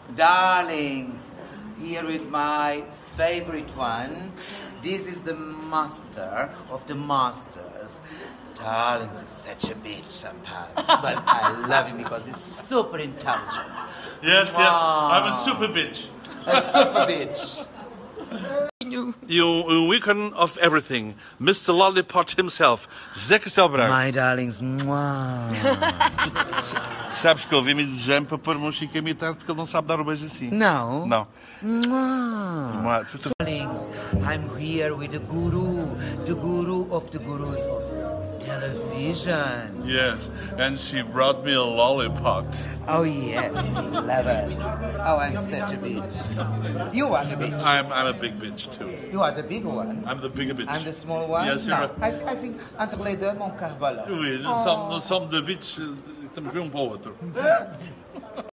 Darlings, here with my favorite one. This is the master of the masters. Darlings is such a bitch sometimes, but I love him because he's super intelligent. Yes, I'm a super bitch. A super bitch. Um icon of everything, Mr. Lollipop himself, José Castelo Branco. My darlings, mwah. Sabes que ele veio-me desejando para pôr-me um chico a imitar porque ele não sabe dar um beijo assim. Não? Não. Mwah. Darlings, I'm here with the guru of the gurus of television. Yes, and she brought me a lollipop. Oh yes, love it. Oh, I'm such a bitch. You are the bitch. I'm a big bitch too. You are the big one. I'm the bigger bitch. I'm the small one. Yes, no, you're I think entre les deux, mon cavalo. Oui, nous sommes deux bitches, estamos bem um para o outro.